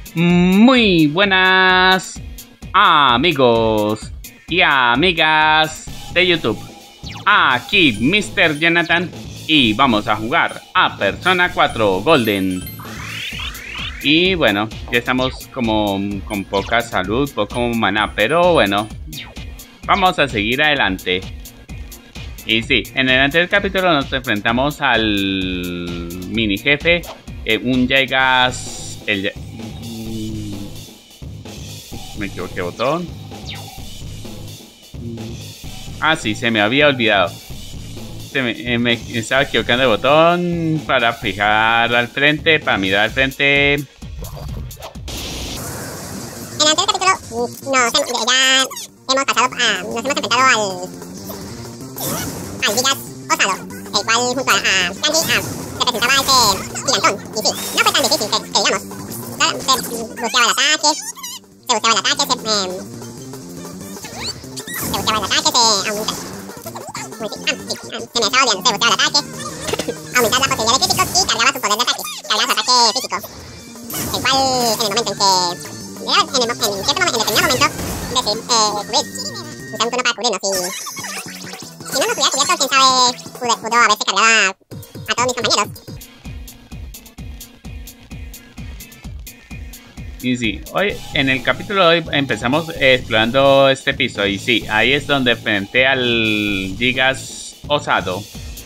Muy buenas amigos y amigas de YouTube. Aquí Mr. Jonathan y vamos a jugar a Persona 4 Golden. Y bueno, ya estamos como con poca salud, poco maná, pero bueno, vamos a seguir adelante. Y sí, en el anterior capítulo nos enfrentamos al mini jefe, un Gigas, me equivoqué botón. Ah, sí, se me había olvidado. Me estaba equivocando el botón para fijar al frente, para mirar al frente. En el anterior capítulo ya hemos pasado nos hemos enfrentado al Gigas osado, el cual junto a Kanji representaba a ese gigantón. Y sí, no fue tan difícil que digamos. Se buscaba el ataque, se buscaba el ataque, se buscaba el ataque, se me estaba olvidando, se buscaba el ataque, aumentar la posibilidad de críticos y cargaba su poder de ataque, cargaba su ataque físico. El cual en el momento en que, en determinado momento, cubrir, usar un turno para cubrirnos y si no nos hubiera cubierto, quién sabe, pudo haberse cargado a todos mis compañeros. Y sí, hoy en el capítulo de hoy empezamos explorando este piso. Y sí, ahí es donde enfrenté al Gigas osado.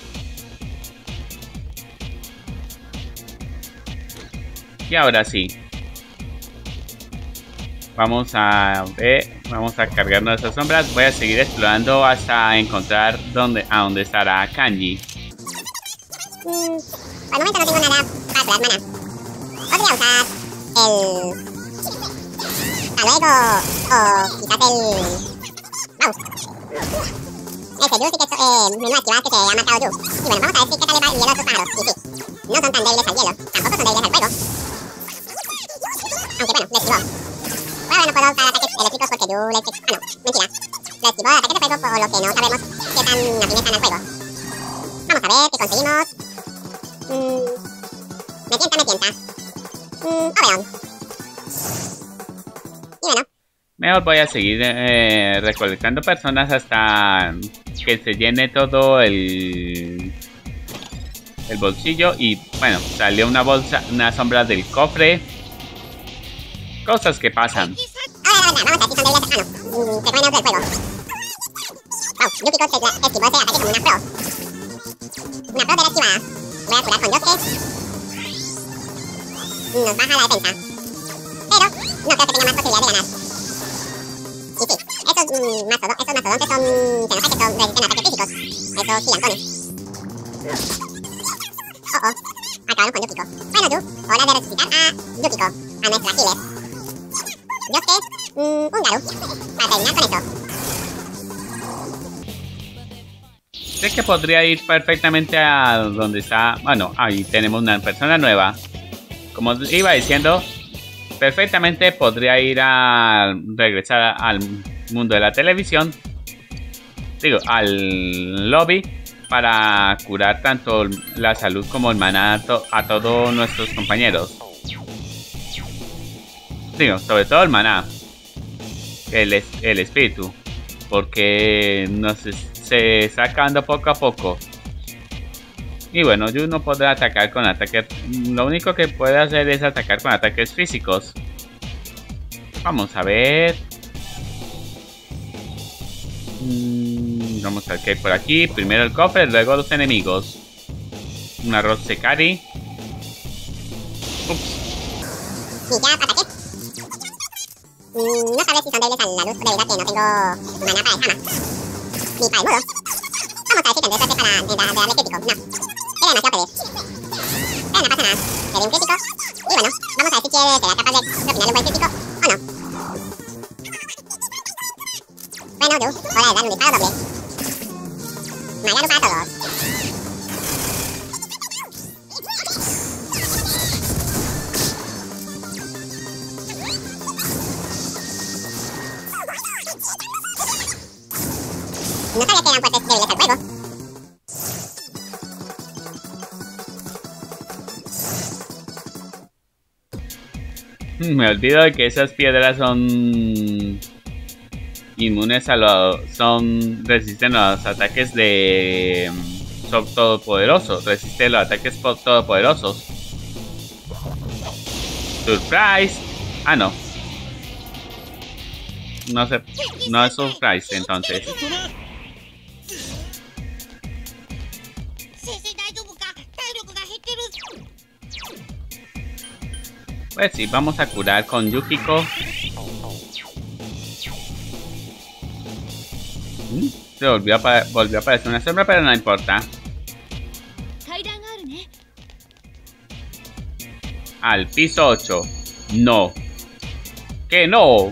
Y ahora sí, vamos a ver, vamos a cargar nuestras sombras. Voy a seguir explorando hasta encontrar a dónde estará Kanji. Por el momento no tengo nada para curar mana. Podría usar el luego o quizás el mouse. Ese Yu sí que menú activado que se ha marcado Yu. Y bueno, vamos a ver si qué tal le va el hielo a sus pájaros. Y sí, no son tan débiles al hielo, tampoco son débiles al fuego. Aunque bueno, le esquivó. Bueno, no puedo usar ataques eléctricos porque Yu le... Ah, no, mentira. Le esquivó ataques de fuego por lo que no sabemos qué tan afines están al fuego. Vamos a ver qué conseguimos. Me tienta. Oberon. Y bueno. Mejor voy a seguir recolectando personas hasta que se llene todo el bolsillo. Y bueno, salió una bolsa, una sombra del cofre. Cosas que pasan. Ahora, vamos a ver si son débiles. Ah, no. Se comen del fuego. Wow, Yukiko esquivó ese ataque como una pro. Una pro de la esquivada. Voy a curar con Yosuke. Nos baja la defensa. Pero no creo que tenga más posibilidad de ganar. Y sí, estos mastodontes se nota que son resisten ataques físicos. Esos gigantones. Acabaron con Yukiko. Bueno, Yu, hora de resucitar a Yukiko, a nuestra healer. Yosuke, un Garu, para terminar con eso. Sé que podría ir perfectamente a donde está... Bueno, ahí tenemos una persona nueva. Como iba diciendo, perfectamente podría ir a regresar al mundo de la televisión. Digo, al lobby para curar tanto la salud como el maná a todos nuestros compañeros. Digo, sobre todo el maná, el espíritu, porque se está sacando poco a poco. Y bueno, Yu no podrá atacar con ataques. Lo único que puede hacer es atacar con ataques físicos. Vamos a ver. Vamos a ver qué hay por aquí. Primero el cofre, luego los enemigos. Un arroz secari. Ups. Y ya ataqué. No sabes si son débiles a la luz debido a que no tengo mana para el Hama. Ni para el mudo. Vamos a ver si tendré suerte para darle crítico. No. Era demasiado pedir. Pero no pasa nada. Le di un crítico. Y bueno, vamos a ver si será capaz de propinar un buen crítico o no. Bueno, Yu, hora de dar un disparo doble. Magaru para todos. No sabía que eran fuertes débiles al fuego. Me olvido de que esas piedras son inmunes a resisten a los ataques de todopoderosos. Resisten los ataques todopoderosos. Surprise. Ah, no. No sé. No es surprise, entonces. Pues sí, vamos a curar con Yukiko. Se volvió a aparecer una sombra, pero no importa. Al piso 8. No. ¡Que no!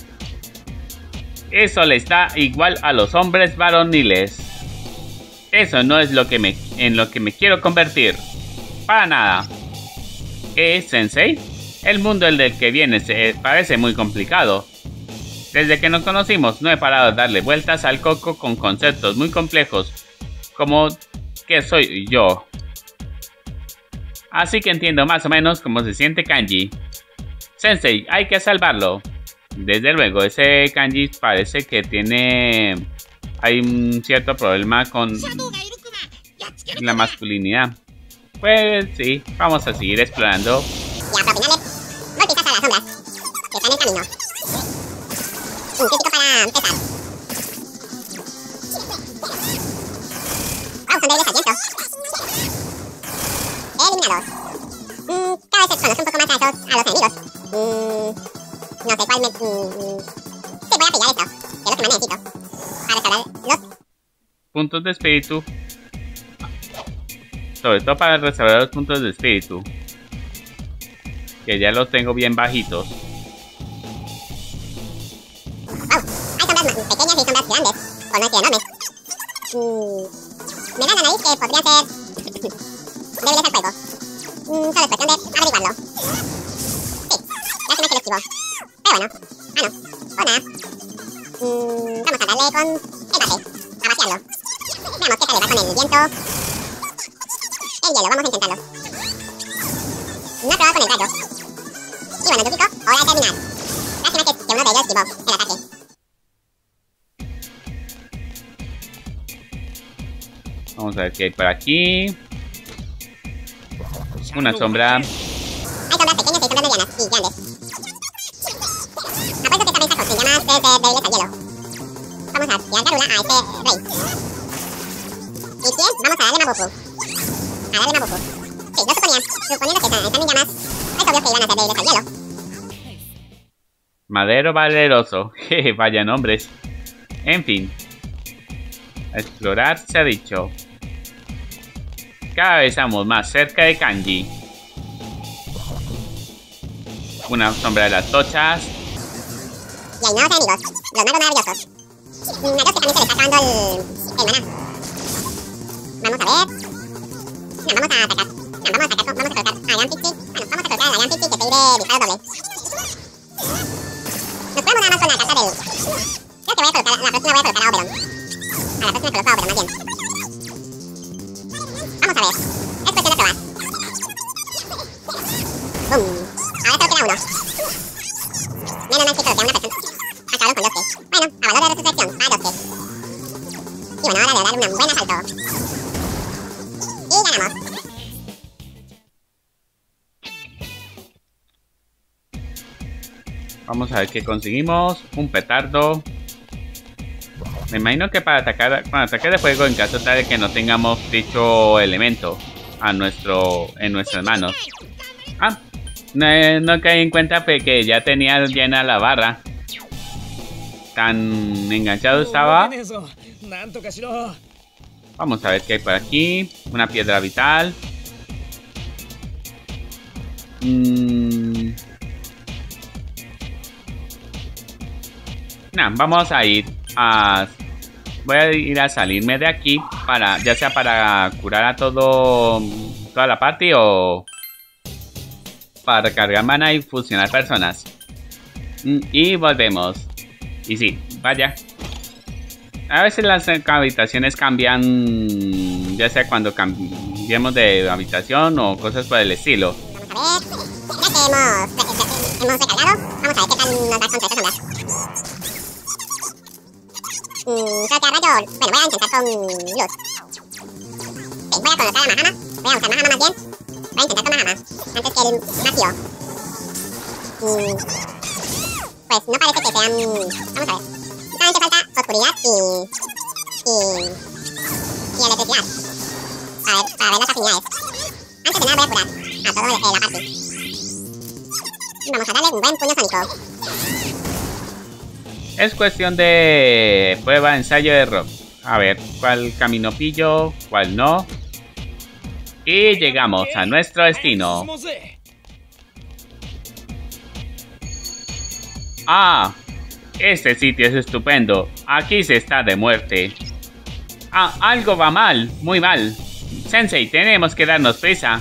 Eso le está igual a los hombres varoniles. Eso no es en lo que me quiero convertir. Para nada. ¿Sensei? El mundo del que viene parece muy complicado. Desde que nos conocimos no he parado de darle vueltas al coco con conceptos muy complejos, como ¿qué soy yo? Así que entiendo más o menos cómo se siente Kanji. Sensei, hay que salvarlo. Desde luego, ese Kanji parece que hay un cierto problema con la masculinidad. Pues sí, vamos a seguir explorando. Y a propinarle voltitas a las sombras que están en camino. Un crítico para empezar. Wow, son de desaliento. Eliminados. Cada vez conozco un poco más a los enemigos. No sé cuál sí, voy a pillar esto. Que es lo que más necesito. Para restaurar los puntos de espíritu. Sobre todo para restaurar los puntos de espíritu. Que ya los tengo bien bajitos. Wow, hay sombras pequeñas y sombras grandes. O no es enormes. Me da la nariz que podría ser débiles al fuego. Solo es cuestión de averiguarlo. Sí, lástima que lo esquivo. Pero bueno, no. O nada. Vamos a darle con el base. A vaciarlo. Veamos qué tal le va con el viento. El hielo, vamos a intentarlo. No he probado con el rayo. Y bueno, Yukiko, hora de terminar. Lástima que uno de ellos esquivó el ataque. Vamos a ver qué hay por aquí. Una sombra. Hay sombras pequeñas y sombras medianas y grandes. Apuesto que esta mesa consigue más de débiles al hielo. Vamos a tirar Garula a ese rey. Y 100, vamos a darle Mabufu. Sí, lo suponía. Suponiendo que están en llamas, es obvio que iban a ser débiles al hielo. Madero valeroso. Jeje, vaya nombres. En fin. A explorar se ha dicho. Cada vez estamos más cerca de Kanji. Una sombra de las tochas. Y hay nuevos enemigos, los magos maravillosos. A Dios que también se le está acabando el maná. Vamos a ver. No, vamos a atacar. Vamos a colocar a Gran Pixie. Bueno, vamos a colocar a Gran Pixie que se iré disparo doble. Nos podemos dar más con la carta del... Creo que la próxima voy a colocar a Oberon. A la próxima coloco a Oberon, más bien. Vamos a ver. Es cuestión de probar. ¡Bum! Ahora solo queda uno. Menos mal que coloqué a una persona. Acabaron con Yosuke. Bueno, a valor de resurrección, para Yosuke. Y bueno, ahora le voy a dar un buen asalto. Y ganamos. Vamos a ver qué conseguimos. Un petardo. Me imagino que para atacar con ataque de fuego, en caso tal de que no tengamos dicho elemento en nuestras manos. Ah, no caí en cuenta que ya tenía llena la barra. Tan enganchado estaba. Vamos a ver qué hay por aquí. Una piedra vital. Vamos a ir a... Voy a ir a salirme de aquí para, ya sea para curar a toda la party o para recargar mana y fusionar personas. Y volvemos. Y sí, vaya. A veces las habitaciones cambian, ya sea cuando cambiemos de habitación o cosas por el estilo. Vamos a ver. Ya que hemos Hemos recargado. Vamos a ver qué tal nos va con 3 sombras. Creo que a rayo... Bueno, voy a intentar con luz. Sí, voy a colocar a Mahama. Voy a usar Mahama más bien. Voy a intentar con Mahama antes que el Matio. Pues no parece que sean... Vamos a ver. Solamente falta oscuridad y electricidad. Para ver las afinidades. Antes de nada voy a curar a todo la party. Vamos a darle un buen puño sónico. Es cuestión de prueba, ensayo, error. A ver, cuál camino pillo, cuál no. Y llegamos a nuestro destino. Ah, este sitio es estupendo. Aquí se está de muerte. Ah, algo va mal, muy mal. Sensei, tenemos que darnos prisa.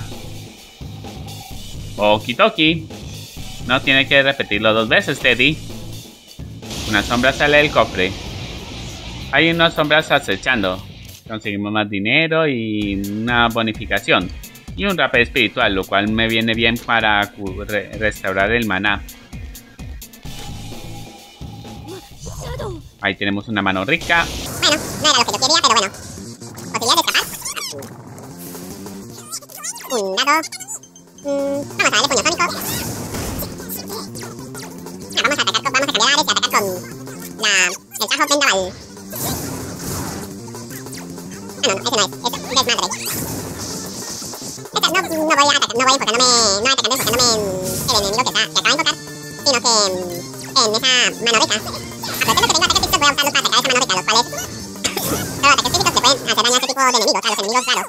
Okitoki. No tiene que repetirlo 2 veces, Teddy. Una sombra sale del cofre. Hay unas sombras acechando. Conseguimos más dinero y una bonificación. Y un rapé espiritual, lo cual me viene bien para restaurar el maná. Ahí tenemos una mano rica. Bueno, no era lo que yo quería, pero bueno. Posibilidad de escapar. Un dado. Vamos a darle puño sónico. Vamos a atacar con... Vamos a cambiar y atacar con el tajo vendaval. Ah, no, ese no es. Es desmadre. No voy a atacar, no voy enfocándome... No atacando enfocándome en el enemigo que acaba de invocar, sino que en esa mano rica. Aprovechando que tengo ataques físicos, voy a usarlos para atacar esa mano rica, los cuales... Los ataques físicos le pueden hacer daño a este tipo de enemigos, a los enemigos raros.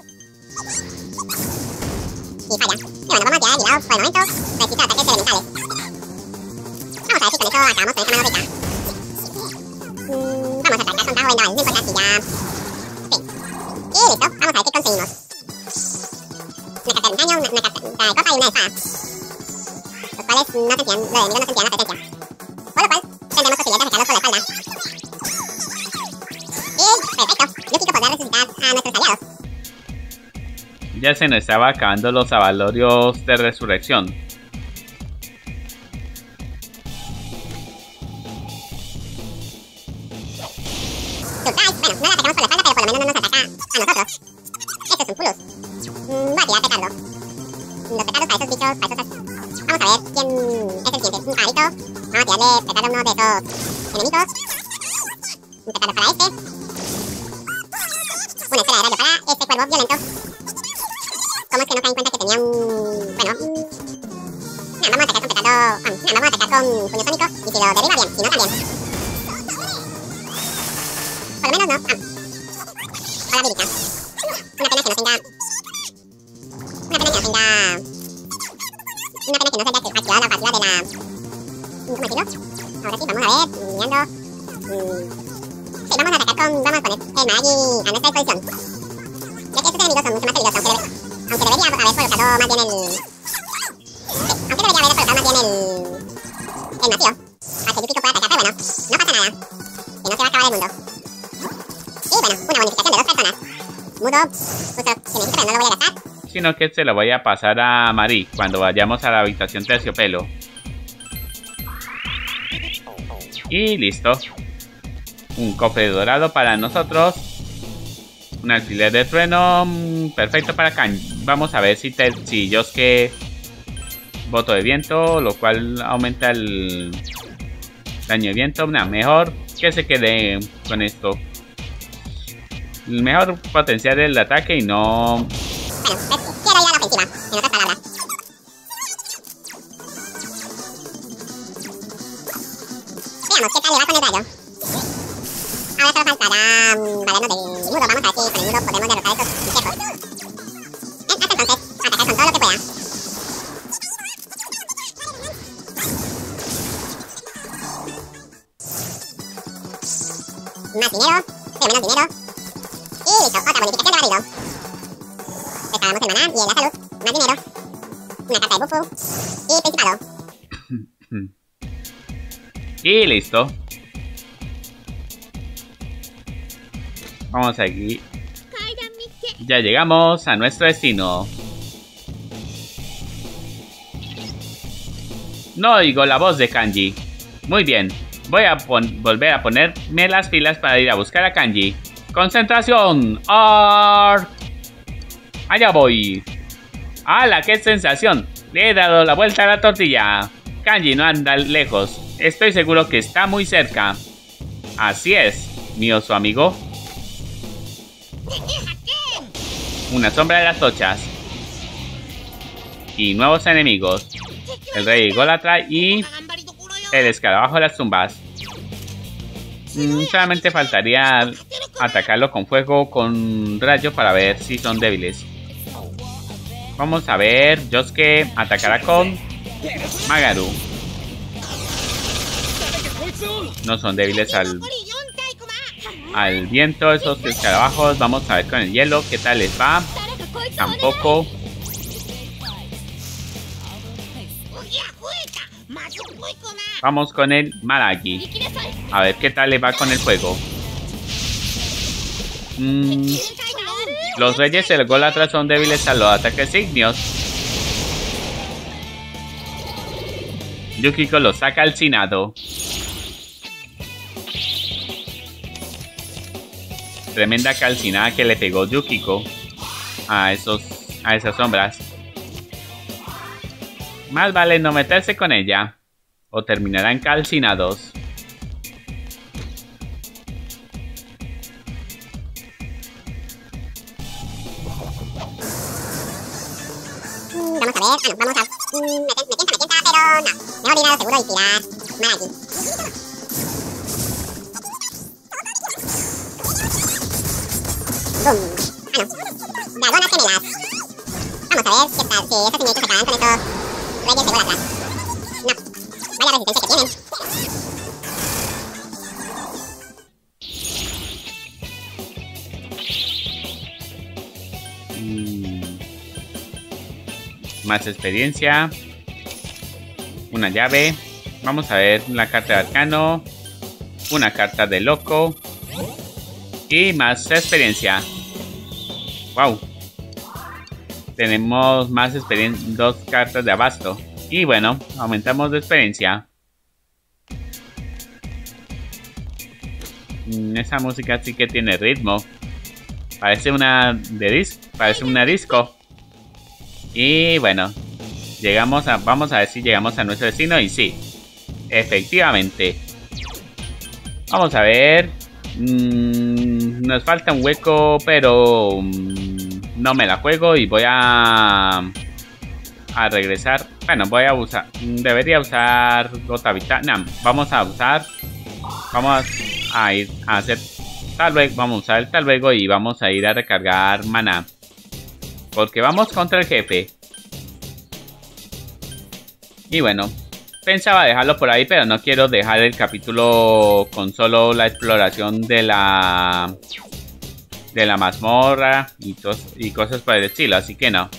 Y falla. Y bueno, vamos a tirar habilidad por el momento. Necesito ataques elementales. Vamos a ver si con eso acabamos con esa mano rica. Vamos a atacar con tajo vendaval, no importa si ya... Sí. Y listo, vamos a ver qué conseguimos. Una carta de daño, una carta de copa y una espada. Los cuales no sentían, los enemigos no sentían la presencia. Por lo cual, tendremos posibilidad de sacarlos por la espalda. Y, perfecto, Yukiko podrá resucitar a nuestros aliados. Ya se nos estaba acabando los avalorios de resurrección. Surprise, bueno, no la atacamos por la espalda, pero por lo menos no nos ataca a nosotros. Esto es un plus. Voy a tirar petardo. Los petardos para esos bichos, para esos... Vamos a ver quién es el siguiente. Un pajarito. Vamos a tirarle petardo a uno de esos enemigos. Un petardo para este. Una esfera de rayo para este cuervo violento. ¿Cómo es que no cae en cuenta que tenía un... Bueno... Nada, vamos a atacar con petardo... Nada, vamos a atacar con puño sónico. Y si lo derriba, bien. Si no, también. Por lo menos no. Hola, Virica. Una pena que no tenga... Una pena que no se haya activado la pasiva de la... ¿Cómo decirlo? Ahora sí, vamos a ver, mirando... Sí, vamos a atacar con... Vamos a poner el Magi a nuestra disposición. Ya que estos enemigos son mucho más peligrosos, aunque debería haber colocado más bien el... Sí, aunque debería haber colocado más bien el Matio. Para que Yukiko pueda atacar, pero bueno, no pasa nada. Que no se va a acabar el mundo. Y bueno, una bonificación de 2 personas. Mudo, uso Cinético, pero no lo voy a gastar. Sino que se lo voy a pasar a Marie cuando vayamos a la habitación terciopelo. Y listo. Un cofre dorado para nosotros. Un alfiler de trueno. Perfecto para Kan. Vamos a ver si Yosuke voto de viento, lo cual aumenta el daño de viento. Nah, mejor que se quede con esto. El mejor potencial del ataque y no... Bueno, quiero ir a la ofensiva, en otras palabras. Veamos qué tal le va con el rayo. Ahora solo faltará valernos del mudo. Vamos a ver si con el mudo podemos derrotar a estos bichejos. Hasta entonces, atacar con todo lo que pueda. Más dinero, pero menos dinero. Y listo, otra bonificación de barrido. Restauramos el maná y la salud. Más dinero. Una carta de bufu. Y principado. Y listo. Vamos aquí. Ya llegamos a nuestro destino. No oigo la voz de Kanji. Muy bien. Voy a volver a ponerme las pilas para ir a buscar a Kanji. ¡Concentración! ¡Arr! ¡Allá voy! ¡Hala! ¡Qué sensación! Le he dado la vuelta a la tortilla. Kanji no anda lejos. Estoy seguro que está muy cerca. Así es, mi oso amigo. Una sombra de las tochas. Y nuevos enemigos. El rey Golatra y el escarabajo de las tumbas. Solamente faltaría atacarlo con fuego o con rayo para ver si son débiles. Vamos a ver. Yosuke atacará con Magaru. No son débiles al viento esos escarabajos. Vamos a ver con el hielo qué tal les va. Tampoco. Vamos con el Maragi. A ver qué tal le va con el fuego. Los reyes del Golatra son débiles a los ataques ignios. Yukiko lo saca al cinado. Tremenda calcinada que le pegó Yukiko a esas sombras. Más vale no meterse con ella o terminarán calcinados. Vamos a ver, vamos a... me tienta, pero no. Me he olvidado seguro y tirar Maragi. ¡Bum! No. Dragonas gemelas. Vamos a ver qué tal, si esos siniestros acaban con estos reyes de Golatra. No. Vaya resistencia que tienen. Más experiencia. Una llave. Vamos a ver la carta de arcano. Una carta de loco. Y más experiencia. Wow. Tenemos más experiencia. 2 cartas de abasto. Y bueno, aumentamos de experiencia. Esa música sí que tiene ritmo. Parece una disco. Y bueno, vamos a ver si llegamos a nuestro destino. Y sí, efectivamente. Vamos a ver. Nos falta un hueco, pero no me la juego y voy a regresar. Bueno, debería usar gota vital. No, vamos a ir a hacer tal vez. Vamos a usar el tal luego y vamos a ir a recargar maná. Porque vamos contra el jefe. Y bueno, pensaba dejarlo por ahí, pero no quiero dejar el capítulo con solo la exploración de la mazmorra y cosas por el estilo, así que no.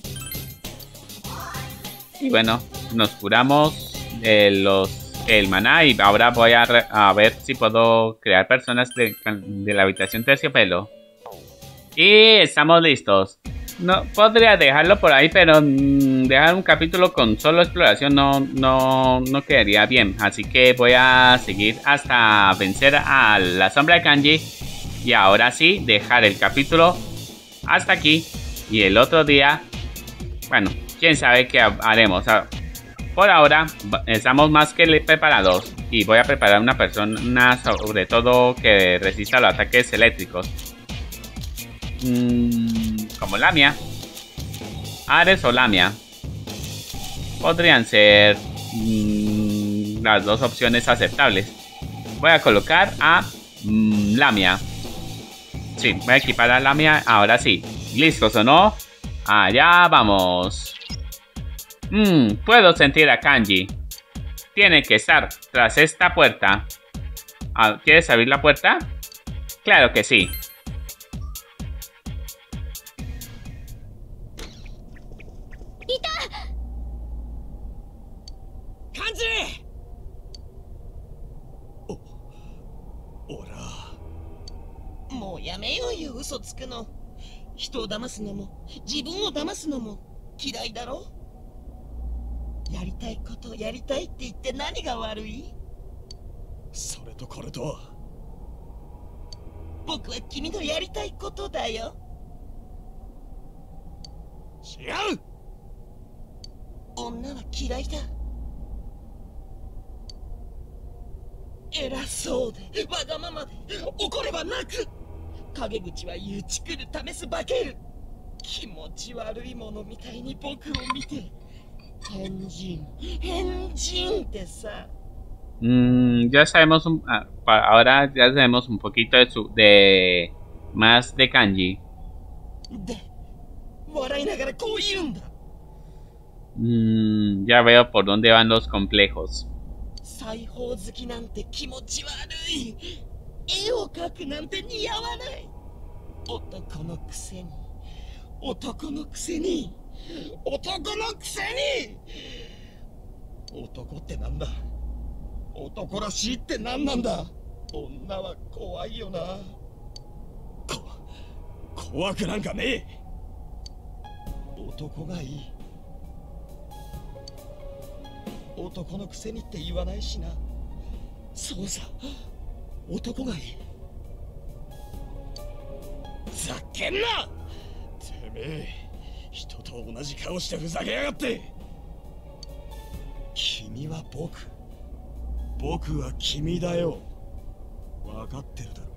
Y bueno, nos curamos el maná y ahora voy a ver si puedo crear personas de la habitación terciopelo. Y estamos listos. No podría dejarlo por ahí, pero dejar un capítulo con solo exploración no quedaría bien. Así que voy a seguir hasta vencer a la sombra de Kanji. Y ahora sí, dejar el capítulo hasta aquí. Y el otro día, bueno, quién sabe qué haremos. Por ahora estamos más que preparados. Y voy a preparar una persona sobre todo que resista los ataques eléctricos. Como Lamia, Ares o Lamia podrían ser las dos opciones aceptables. Voy a colocar a Lamia. Sí, voy a equipar a Lamia. Ahora sí, ¿listos o no? Allá vamos. Puedo sentir a Kanji. Tiene que estar tras esta puerta. ¿Quieres abrir la puerta? Claro que sí. やりたいことをやりたいって言って何が悪い？ それとこれとは。 僕は君のやりたいことだよ。 違う。 女は嫌いだ。偉そうでわがままで怒れば泣く。陰口は言うちくる試す化ける。気持ち悪いものみたいに僕を見て変人ってさ。 Ya sabemos ahora ya sabemos un poquito de más de Kanji. で笑いながらこう言うんだ。 Ya veo por dónde van los complejos. 裁縫好きなんて気持ち悪い。絵を描くなんて似合わない。男のくせに男のくせに男ってなんだ。男らしいって何なんだ。女は怖いよな。 怖くなんかねえ。 男がいい。男のくせにって言わないしな。そうさ、男がいい。 ざけんな。てめえ、人と同じ顔してふざけやがって。君は僕は君だよ。分かってるだろ。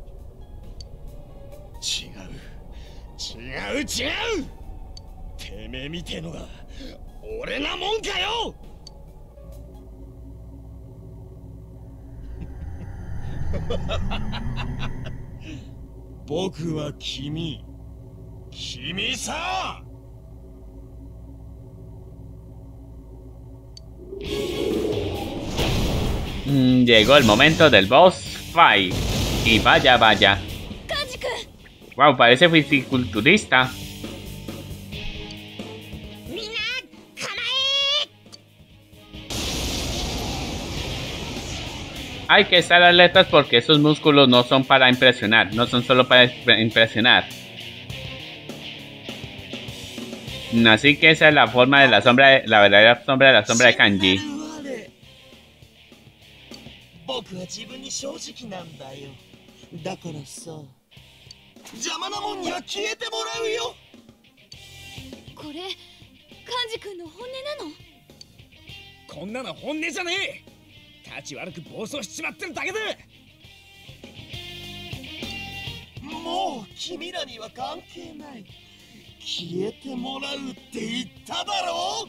違う。てめえみてえのが俺なもんかよ。僕は君さ。 Llegó el momento del boss fight. Y vaya. Wow, parece fisiculturista. Hay que estar alertas porque esos músculos no son para impresionar, no son solo para impresionar. Así que esa es la forma de la sombra, la verdadera sombra de la sombra de Kanji. 僕は自分に正直なんだよ。だからさ、邪魔なもんには消えてもらうよ。 これ、カンジ君の本音なの？ こんなの本音じゃねえ。立ち悪く暴走しちまってるだけだ。 もう君らには関係ない。消えてもらうって言っただろ。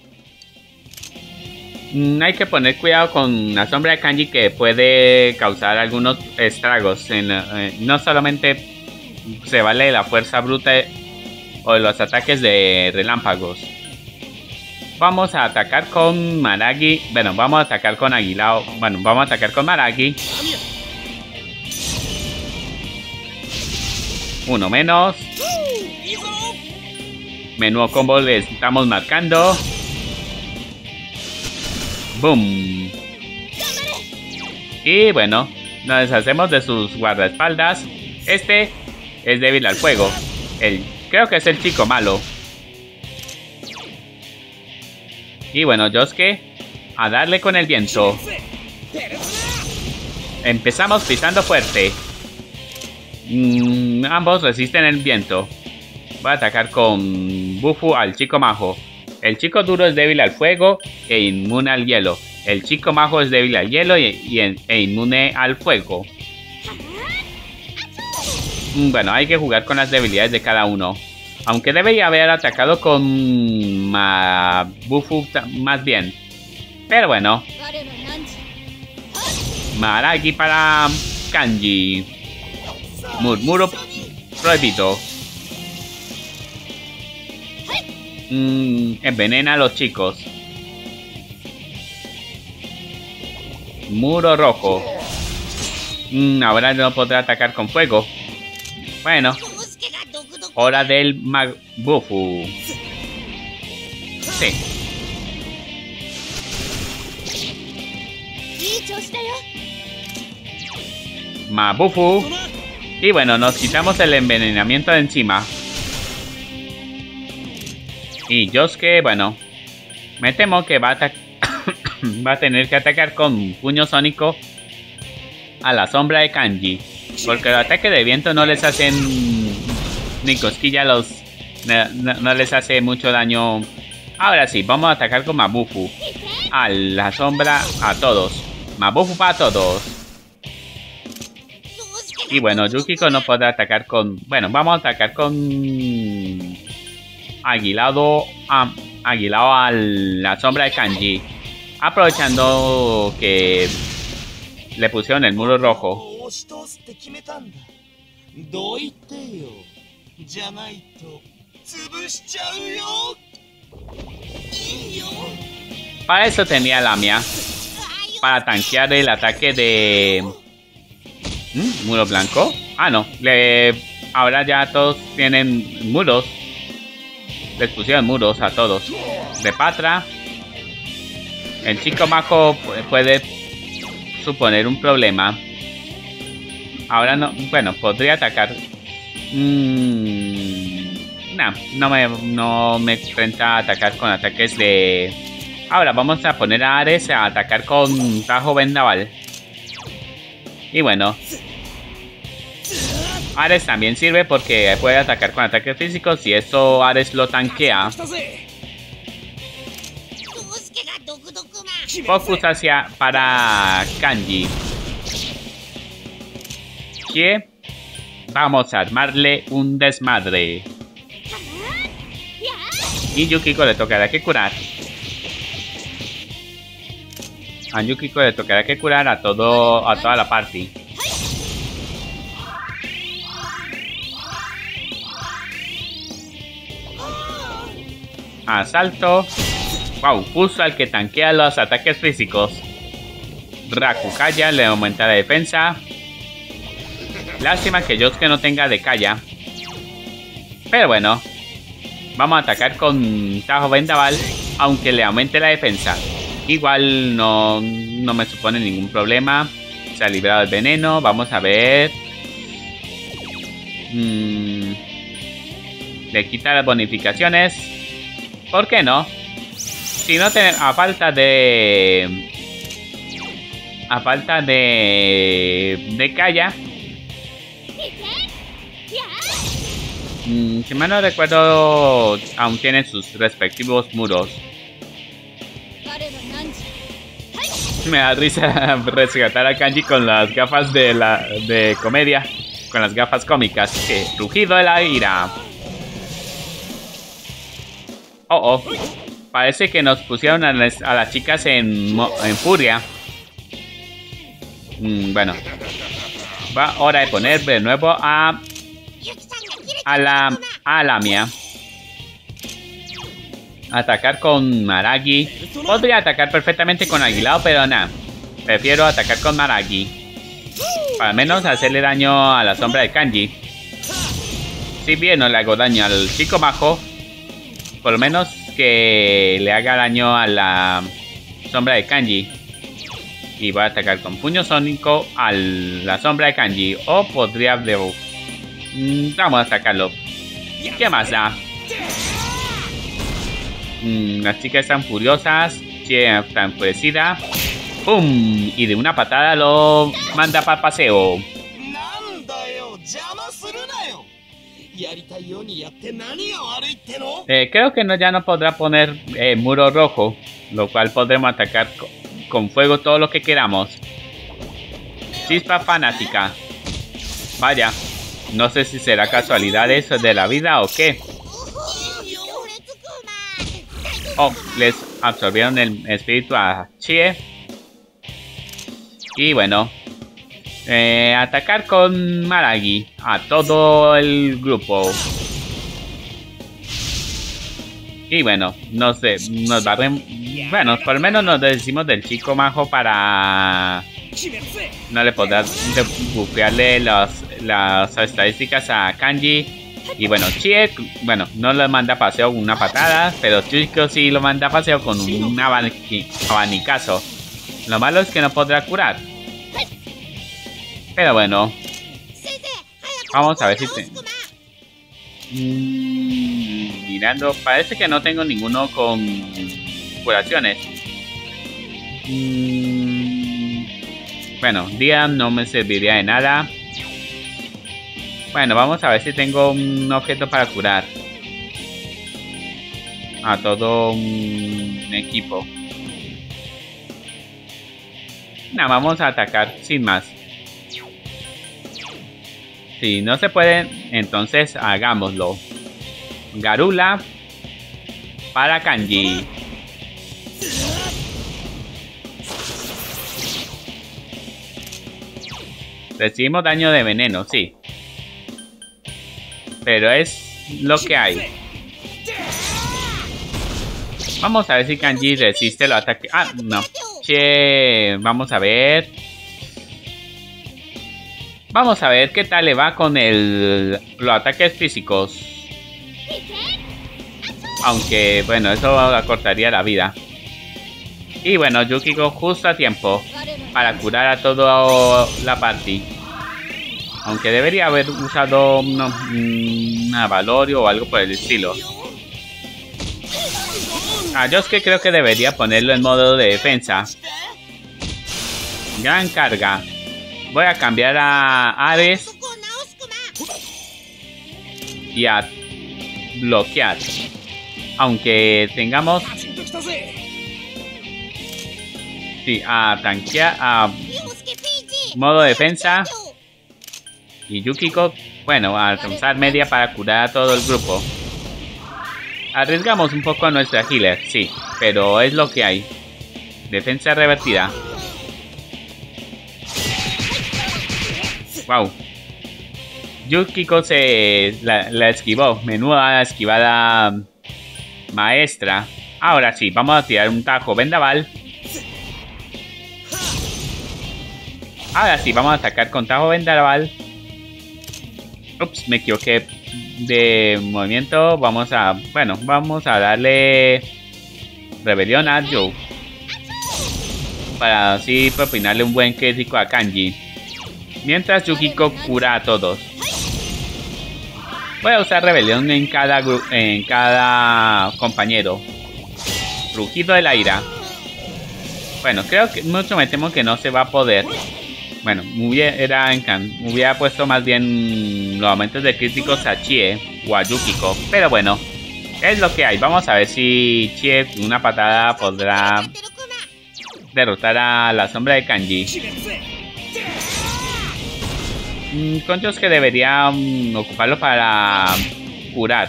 Hay que poner cuidado con la sombra de Kanji que puede causar algunos estragos. No solamente se vale la fuerza bruta o los ataques de relámpagos. Vamos a atacar con Maragi. Bueno, vamos a atacar con Aguilao. Bueno, vamos a atacar con Maragi. Uno menos. Menudo combo le estamos marcando. Boom. Y bueno, nos deshacemos de sus guardaespaldas. Este es débil al fuego. Creo que es el chico malo. Y bueno, Yosuke, a darle con el viento. Empezamos pisando fuerte. Ambos resisten el viento. Voy a atacar con Bufu al chico majo. El chico duro es débil al fuego e inmune al hielo. El chico majo es débil al hielo e inmune al fuego. Bueno, hay que jugar con las debilidades de cada uno. Aunque debería haber atacado con Bufu más bien. Pero bueno. Maragi para Kanji. Murmuro prohibido. Envenena a los chicos. Muro rojo. Ahora no podrá atacar con fuego. Bueno. Hora del Bufu. Sí. Bufu. Y bueno, nos quitamos el envenenamiento de encima. Y Yosuke, bueno, me temo que va a va a tener que atacar con puño sónico a la sombra de Kanji. Porque el ataque de viento no les hacen ni cosquilla no les hace mucho daño. Ahora sí, vamos a atacar con Mabufu. A la sombra, a todos. Mabufu para todos. Y bueno, Yukiko no podrá atacar con... Bueno, vamos a atacar con... Aguilado a la sombra de Kanji. Aprovechando que le pusieron el muro rojo. Para eso tenía Lamia. Para tanquear el ataque de... ¿Muro blanco? Ah, no. Ahora ya todos tienen muros. Les pusieron muros a todos. De Patra. El chico majo puede suponer un problema. Ahora no... Bueno, podría atacar. No me enfrenta a atacar con ataques de... Ahora vamos a poner a Ares a atacar con Tajo Vendaval. Y bueno, Ares también sirve porque puede atacar con ataques físicos y eso Ares lo tanquea. Focus para Kanji. Que vamos a armarle un desmadre. Y Yukiko le tocará que curar. A Yukiko le tocará que curar a toda la party. Asalto. Wow, puso al que tanquea los ataques físicos. Rakukaya le aumenta la defensa. Lástima que Yosuke no tenga de Kaya. Pero bueno, vamos a atacar con Tajo Vendaval, aunque le aumente la defensa. Igual no me supone ningún problema. Se ha librado el veneno. Vamos a ver. Le quita las bonificaciones. ¿Por qué no? Si no tenemos... A falta de Kaya. Si mal no recuerdo, aún tienen sus respectivos muros. Me da risa rescatar a Kanji con las gafas de comedia. Con las gafas cómicas. Que rugido de la ira. Oh. Parece que nos pusieron a las chicas en furia. Bueno. Va hora de poner de nuevo a Lamia. Atacar con Maragi. Podría atacar perfectamente con Aguilado, pero nada. Prefiero atacar con Maragi. Para al menos hacerle daño a la sombra de Kanji. Si bien no le hago daño al chico majo, por lo menos que le haga daño a la sombra de Kanji. Y voy a atacar con puño sónico a la sombra de Kanji. O podría... vamos a atacarlo. ¿Qué más da? Las chicas están furiosas. Chie está enfurecida. ¡Pum! Y de una patada lo manda para paseo. Creo que ya no podrá poner muro rojo. Lo cual podremos atacar con fuego todo lo que queramos. Chispa fanática. Vaya. No sé si será casualidad eso de la vida o qué. Oh, les absorbieron el espíritu a Chie. Y bueno. Atacar con Maragi a todo el grupo. Y bueno, no sé, nos barren. Bueno, por lo menos nos decimos del chico majo para... No le podrá bufearle las estadísticas a Kanji. Y bueno, Chie, bueno, no le manda paseo con una patada, pero Chico sí lo manda paseo con un abanicazo. Lo malo es que no podrá curar. Pero bueno, vamos a ver si mirando, parece que no tengo ninguno con curaciones. Bueno, día no me serviría de nada. Bueno, vamos a ver si tengo un objeto para curar a todo un equipo. Nada, vamos a atacar sin más. Si no se puede, entonces hagámoslo. Garula para Kanji. Recibimos daño de veneno, sí. Pero es lo que hay. Vamos a ver si Kanji resiste los ataques. Ah, no. Che, vamos a ver. Vamos a ver qué tal le va con los ataques físicos. Aunque, bueno, eso acortaría la vida. Y bueno, Yukiko justo a tiempo para curar a toda la party. Aunque debería haber usado una Valorio o algo por el estilo. Yo es que creo que debería ponerlo en modo de defensa. Gran carga. Voy a cambiar a Ares y a bloquear. Aunque tengamos... Sí, a tanquear, a modo defensa. Y Yukiko, bueno, a usar media para curar a todo el grupo. Arriesgamos un poco a nuestra healer, sí, pero es lo que hay. Defensa revertida. Wow. Yukiko la esquivó. Menuda esquivada maestra. Ahora sí, vamos a tirar un tajo vendaval. Ahora sí, vamos a atacar con tajo vendaval. Ups, me equivoqué de movimiento. Vamos a darle rebelión a Joe. Para así propinarle un buen crítico a Kanji. Mientras Yukiko cura a todos. Voy a usar rebelión en cada compañero. Rugido de la ira. Bueno, creo que mucho me temo que no se va a poder. Bueno, hubiera puesto más bien los aumentos de críticos a Chie o a Yukiko. Pero bueno, es lo que hay. Vamos a ver si Chie con una patada podrá derrotar a la sombra de Kanji. Concho que debería ocuparlo para curar.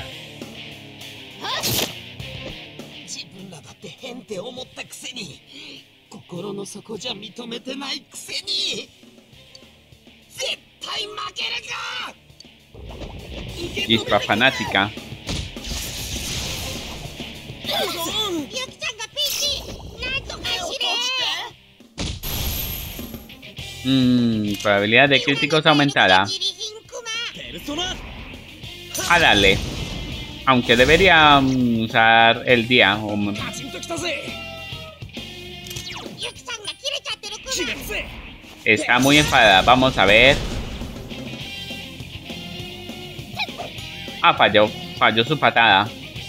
Chispa fanática. Probabilidad de críticos aumentada. A darle. Aunque debería usar el día. Está muy enfadada. Vamos a ver. Falló. Falló su patada.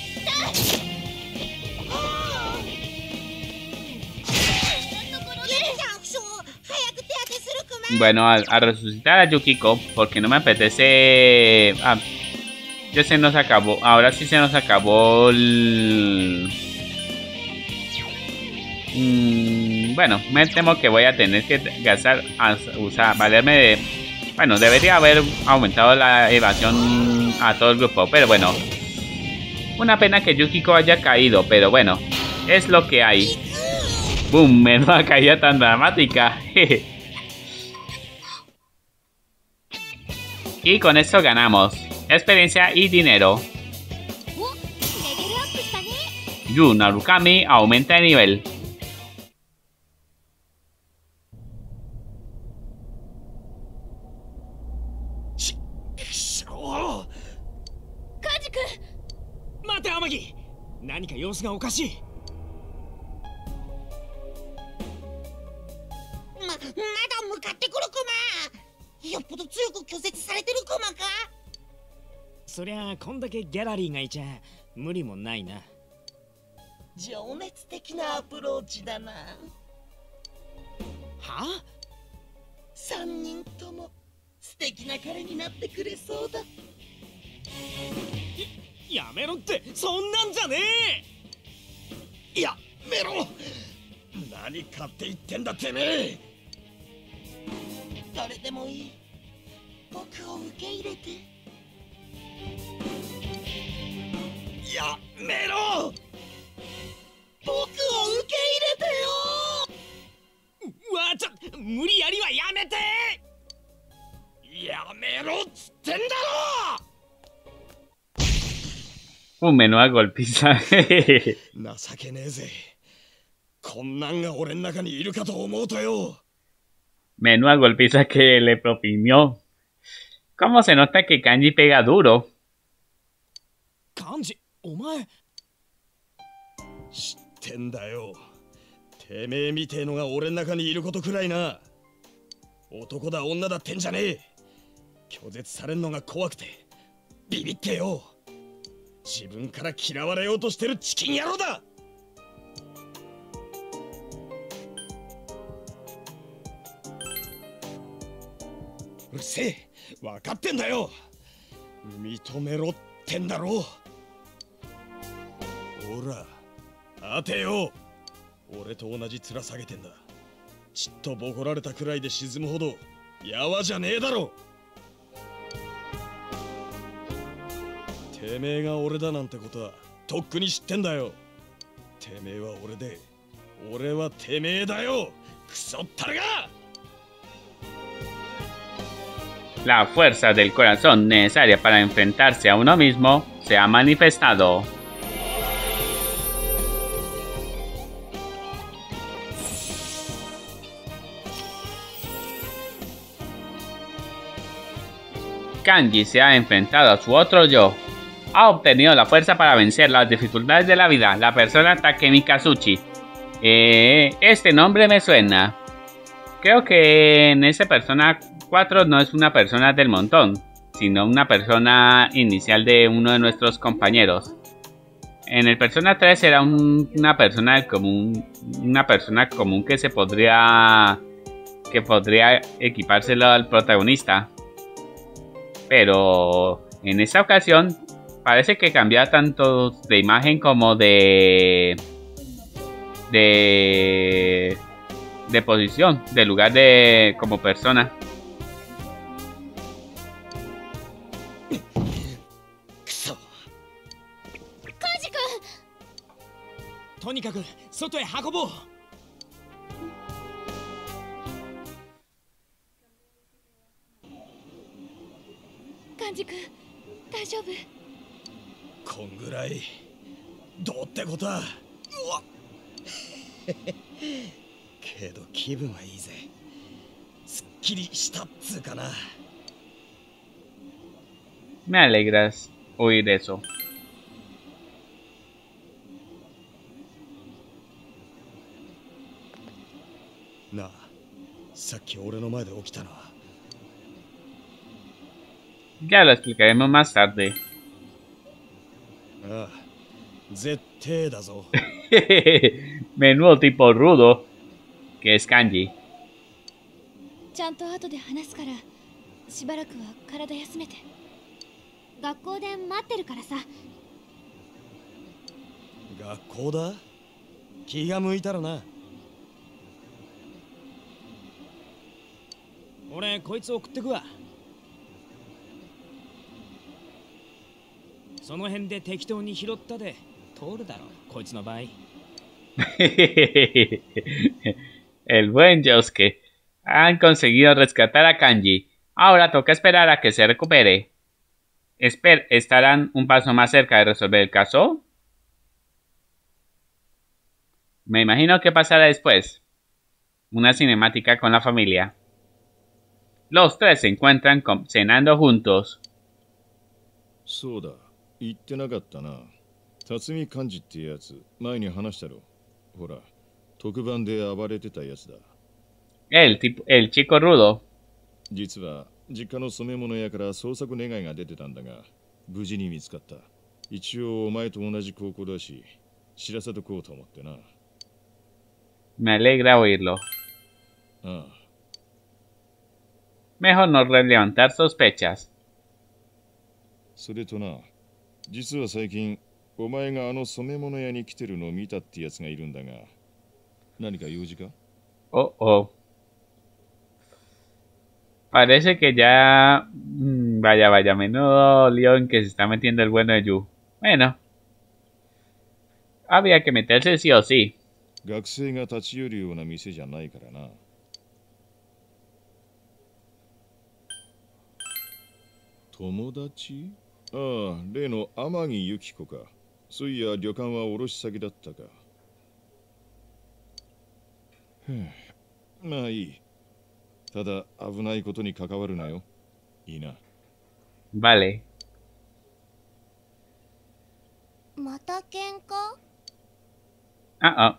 Bueno, a resucitar a Yukiko, porque no me apetece... ya se nos acabó. Ahora sí se nos acabó el... bueno, me temo que voy a tener que gastar... valerme de... Bueno, debería haber aumentado la evasión a todo el grupo, pero bueno. Una pena que Yukiko haya caído, pero bueno. Es lo que hay. ¡Bum! Menuda caída tan dramática. Y con esto ganamos experiencia y dinero. Yu Narukami aumenta de nivel. Kanji-kun! ¡Mate, Amagi! ¿Nanика様子がおかしい? まだ向かってくるクマ。よっぽど強く拒絶されてるクマか。 そりゃこんだけギャラリーがいちゃ無理もないな。 情熱的なアプローチだな。 3人とも素敵な彼になってくれそうだ。 やめろって、そんなんじゃねえ。やめろ。何勝手言ってんだてめえ。 誰でもいい、僕を受け入れて。 やめろ。 僕を受け入れてよ。 無理やりはやめて。やめろっつってんだろ。 menuda golpiza. 情けねえぜ。こんなんが俺の中にいるかと思うとよ。 Menuda golpiza que le propinó. ¿Cómo se nota que Kanji pega duro? 幹事、お前。知ってんだよ。てめえみてえのが俺の中にいることくらいな。男だ女だってんじゃねえ。拒絶されんのが怖くてビビってよ。自分から嫌われようとしてるチキン野郎だ。うるせえ、分かってんだよ。認めろってんだろ。ほら当てよ。俺と同じ面下げてんだ。ちっとボコられたくらいで沈むほどやわじゃねえだろ。てめえが俺だなんてことはとっくに知ってんだよ。てめえは俺で俺はてめえだよ。クソったれが。 La fuerza del corazón necesaria para enfrentarse a uno mismo se ha manifestado. Kanji se ha enfrentado a su otro yo. Ha obtenido la fuerza para vencer las dificultades de la vida. La persona Takemi Kazuchi. Este nombre me suena. Creo que en ese Persona 4 no es una persona del montón, sino una persona inicial de uno de nuestros compañeros. En el Persona 3 era una persona del común, una persona común que podría equipárselo al protagonista. Pero en esta ocasión parece que cambia tanto de imagen como de posición, de lugar de como persona. とにかく外へ運ぼう。 カンジ君、大丈夫？ こんぐらいどうってことは。うわっけど気分はいいぜ。すっきりしたっつうかな。 Me alegras oír eso. なあ、さっき俺の前で起きたのは。 Ya lo explicaremos más tarde. ああ、絶対だぞ。 Menudo tipo rudo que es Kanji. ちゃんと後で話すから、しばらくは体休めて。学校で待ってるからさ。 学校だ？気が向いたらな。俺こいつ送ってくわ。その辺で適当に拾ったで通るだろう、こいつの場合。 El buen Yosuke. Han conseguido rescatar a Kanji. Ahora toca esperar a que se recupere. ¿Estarán un paso más cerca de resolver el caso? Me imagino que pasará después. Una cinemática con la familia. Los tres se encuentran cenando juntos. そうだ、言ってなかったな。辰巳寛治ってやつ、前に話したろ。ほら、特番で暴れてたやつだ。 El chico rudo. 実は実家の染め物屋から捜索願いが出てたんだが、無事に見つかった。一応お前と同じ高校だし、知らせとこうと思ってな。 Me alegra oírlo. ああ。 Mejor no levantar sospechas. それとな、実は最近お前があの染め物屋に来てるのを見たってやつがいるんだが、何か用事か？ Oh, oh. Parece que ya... vaya, vaya, menudo lío en que se está metiendo el bueno de Yu. Bueno. Había que meterse sí o sí. 学生が立ち寄るような店じゃないからな。友達？ああ、例の天城由紀子か。そういや旅館は卸先だったか。まあいい。ただ危ないことに関わるなよ。いいな。 Vale. また喧嘩？ Ah, oh.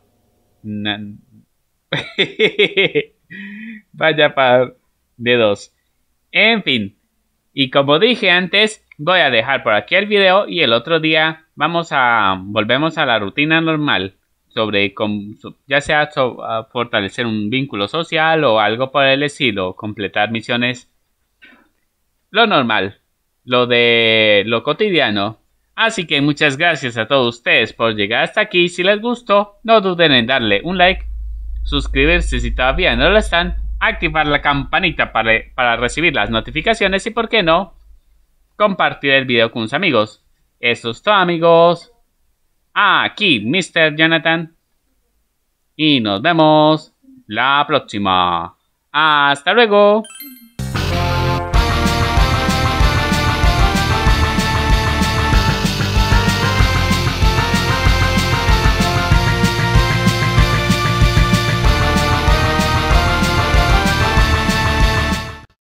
Vaya par de dos. En fin. Y como dije antes, voy a dejar por aquí el video y el otro día volvemos a la rutina normal. Sobre ya sea fortalecer un vínculo social o algo por el estilo, completar misiones. Lo normal. Lo cotidiano. Así que muchas gracias a todos ustedes por llegar hasta aquí. Si les gustó, no duden en darle un like, suscribirse si todavía no lo están, activar la campanita para recibir las notificaciones y, por qué no, compartir el video con sus amigos. Eso es todo, amigos. Aquí Mr. Jonathan. Y nos vemos la próxima. Hasta luego.